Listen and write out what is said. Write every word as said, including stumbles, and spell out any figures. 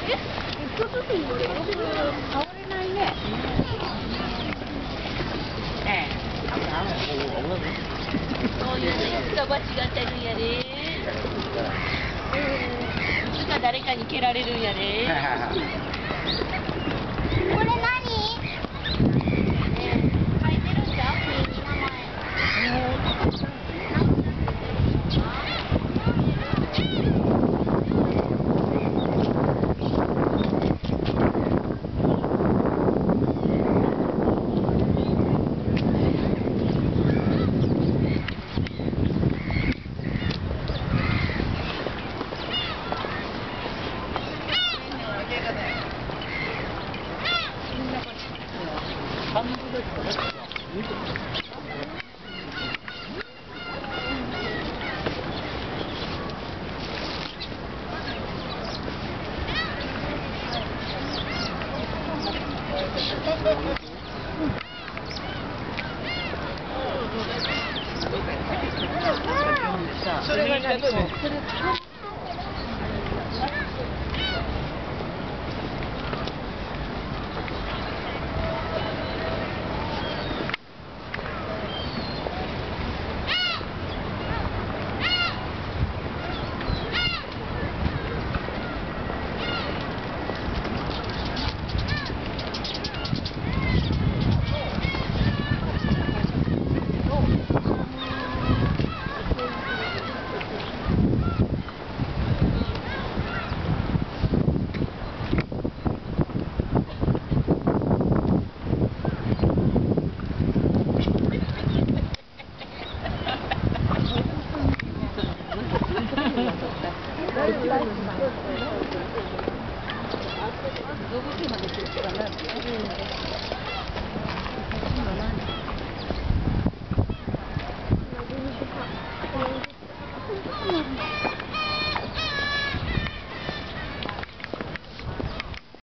一個ずつに触れないね。ええ。こういうね、いつか間違ってるんやで。いつか誰かに蹴られるんやで。 これ何？ 書いてるんじゃん？名前。それが何？動物まで来るからね。